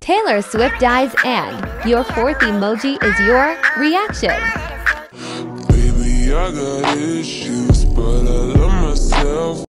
Taylor Swift dies and your fourth emoji is your reaction. Baby, I got issues, but I